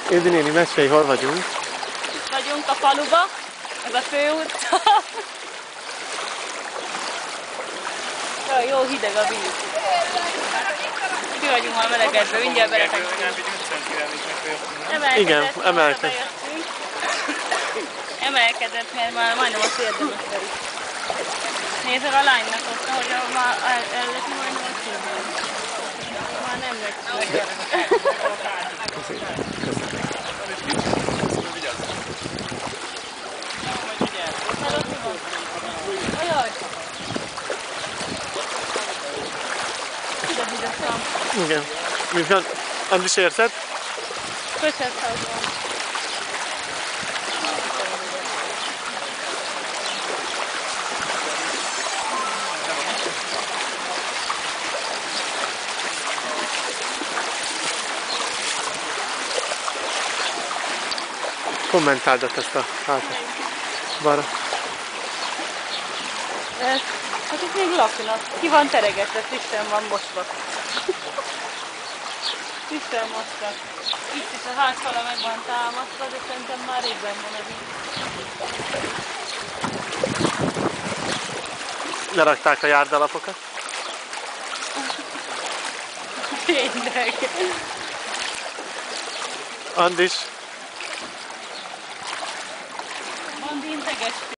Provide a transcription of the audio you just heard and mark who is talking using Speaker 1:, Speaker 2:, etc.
Speaker 1: Édi néni, mesélj, hol vagyunk?
Speaker 2: Itt vagyunk a faluba, ez a főutca. Jó hideg a víz. Ki vagyunk már melegedve, mindjárt beletekszünk.
Speaker 1: Igen, emelkedett.
Speaker 2: Emelkedett, mert már majdnem a térdemet verik. Nézd a lánynak ott, hogy már elleti majdnem a térdemet. Már nem megy. Ajaj! Ide hidegszám.
Speaker 1: Igen. Mi van? Andis, érzed?
Speaker 2: Köszönhető van.
Speaker 1: Kommentáldat ezt a hátat. Balra.
Speaker 2: Hát itt még laknak. Ki van teregetve, frissen van mosva. Frissen mosva. Itt is a házfala meg van támasztva, de szerintem már régben van a víz.
Speaker 1: Lerakták a járdalapokat.
Speaker 2: Tényleg.
Speaker 1: Andis.
Speaker 2: Van integes.